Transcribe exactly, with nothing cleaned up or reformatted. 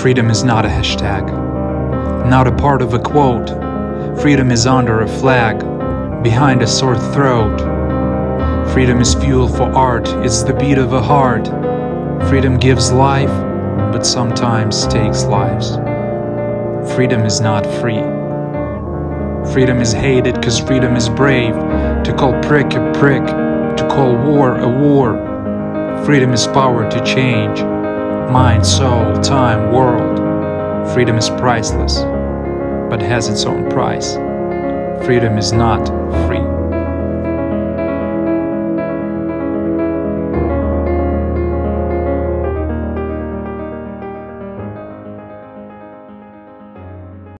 Freedom is not a hashtag, not a part of a quote. Freedom is under a flag, behind a sore throat. Freedom is fuel for art, it's the beat of a heart. Freedom gives life, but sometimes takes lives. Freedom is not free. Freedom is hated cause freedom is brave. To call prick a prick, to call war a war. Freedom is power to change mind, soul, time, world. Freedom is priceless, but has its own price. Freedom is not free.